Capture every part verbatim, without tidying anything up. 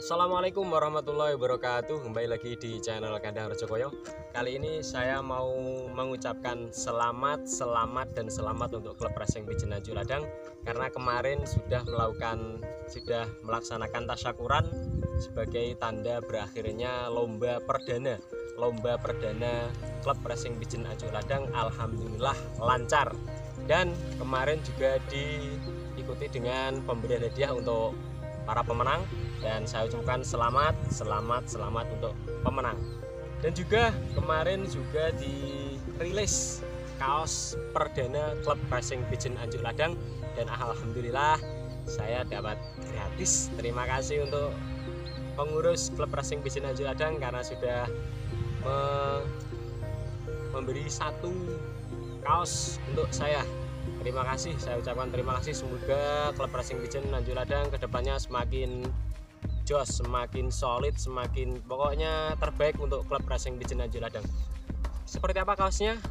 Assalamualaikum warahmatullahi wabarakatuh. Kembali lagi di channel Kandang Rejokoyo. Kali ini saya mau mengucapkan selamat, selamat dan selamat untuk klub Racing Pijen Anjuk Ladang, karena kemarin sudah melakukan sudah melaksanakan tasyakuran sebagai tanda berakhirnya lomba perdana. Lomba perdana klub Racing Pijen Anjuk Ladang alhamdulillah lancar. Dan kemarin juga diikuti dengan pemberian hadiah untuk para pemenang, dan saya ucapkan selamat, selamat, selamat untuk pemenang. Dan juga kemarin juga dirilis kaos perdana klub Racing Pijen Anjuk Ladang, dan alhamdulillah saya dapat gratis. Terima kasih untuk pengurus klub Racing Pijen Anjuk Ladang karena sudah me memberi satu kaos untuk saya. Terima kasih, saya ucapkan terima kasih. Semoga klub Racing Pijen Anjuk Ladang kedepannya semakin jos, semakin solid, semakin pokoknya terbaik untuk klub Racing Pijen Anjuk Ladang. Seperti apa kaosnya?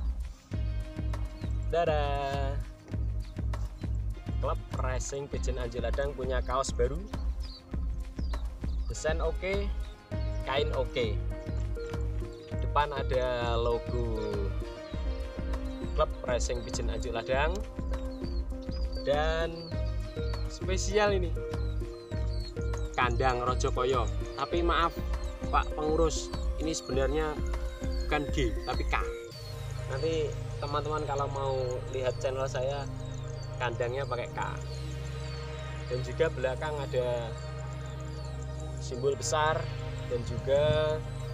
Dadah. Klub Racing Pijen Anjuk Ladang punya kaos baru, desain oke, okay, kain oke, okay. Depan ada logo klub Racing Pijen Anjuk Ladang, dan spesial ini Kandang Rejokoyo. Tapi maaf Pak Pengurus, ini sebenarnya bukan G tapi K. Nanti teman-teman kalau mau lihat channel saya, kandangnya pakai K. Dan juga belakang ada simbol besar dan juga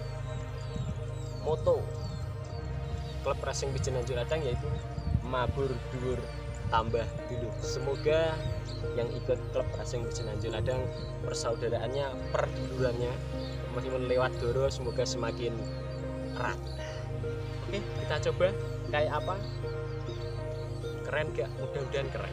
moto klub Racing Pijen Anjuk Ladang, yaitu mabur dhuwur tambah dulu. Semoga yang ikut klub Racing Pijen Anjuk Ladang persaudaraannya, perdulurannya meskipun lewat doro semoga semakin erat. Oke, kita coba kayak apa, keren gak? Mudah-mudahan keren.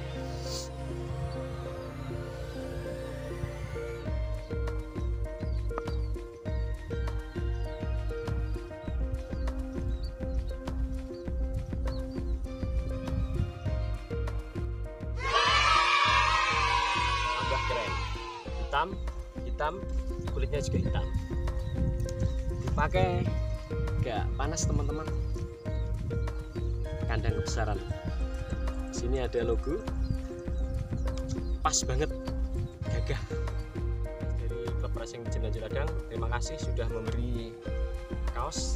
Hitam, hitam, kulitnya juga hitam. Dipakai gak panas teman-teman. Kandang kebesaran. Sini ada logo, pas banget, gagah. Dari klub Racing Pijen Anjuk Ladang, terima kasih sudah memberi kaos.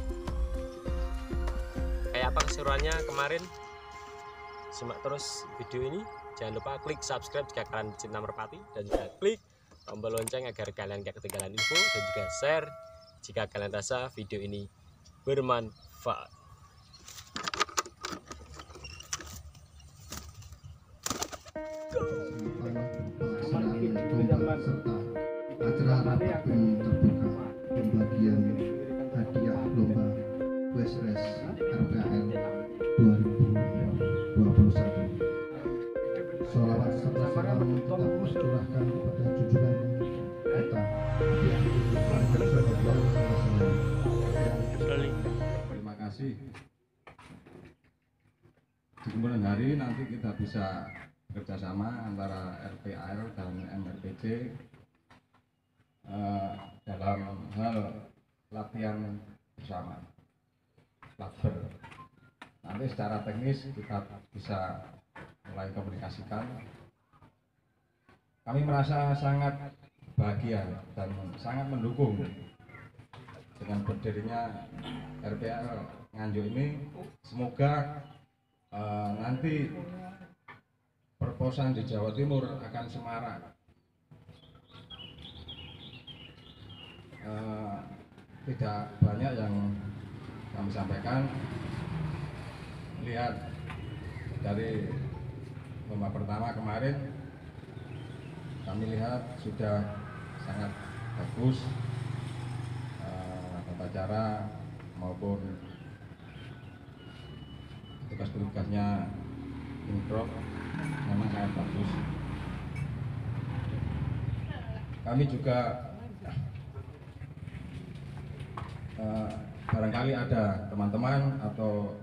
Kayak apa keseruannya kemarin? Simak terus video ini. Jangan lupa klik subscribe jika kalian cinta merpati, dan juga klik tombol lonceng agar kalian gak ketinggalan info, dan juga share jika kalian rasa video ini bermanfaat. Acara rapat terbuka pembagian hadiah lomba West Race R P A L dua ribu dua puluh satu. Sholawat serta salam kita curahkan kepada junjungan kita yang terima kasih. Di kemudian hari nanti kita bisa bekerjasama antara R P A L dan M R P C eh, dalam hal latihan bersama, labber. Nanti secara teknis kita bisa mulai komunikasikan. Kami merasa sangat bahagia dan sangat mendukung dengan berdirinya R P A L Nganjuk ini. Semoga uh, nanti perposan di Jawa Timur akan semarak. Uh, tidak banyak yang kami sampaikan. Lihat dari lomba pertama kemarin, kami lihat sudah sangat bagus, uh, tata cara maupun tugas-tugasnya improv memang sangat bagus. Kami juga uh, barangkali ada teman-teman atau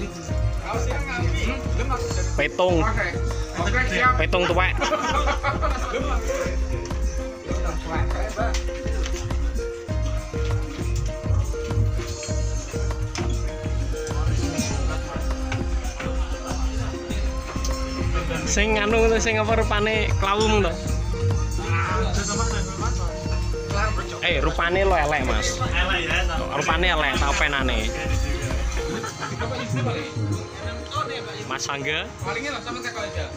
Petung. Petung tuwek. Sing anu to sing apa rupane klawung to. Eh rupane lo elek Mas. Elek ya. Rupane elek ta penane. Mas Angga. Palingnya lah sama teko aja.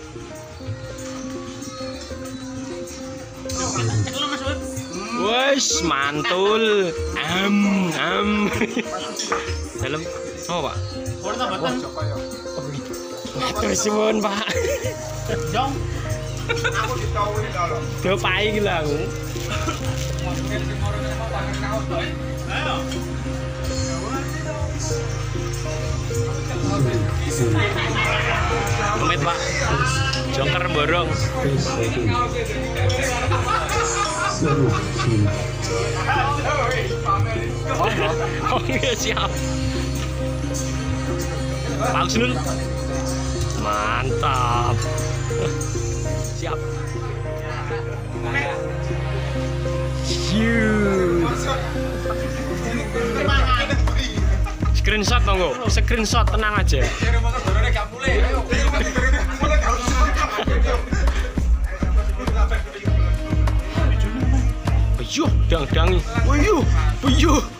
Wes mantul. Am am. Dalam oh Pak. Ora tambatan. Terus suwun Pak. Jong. Aku ditawuri kalau. Do pai iki lho aku. Ayo. Pamit Pak. Jongker borong. Oh iya siap. Pak Husnul. Mantap. Siap. Screenshot tunggu, screenshot tenang aja. Buyuh, dang-dangi. Buyuh, buyuh.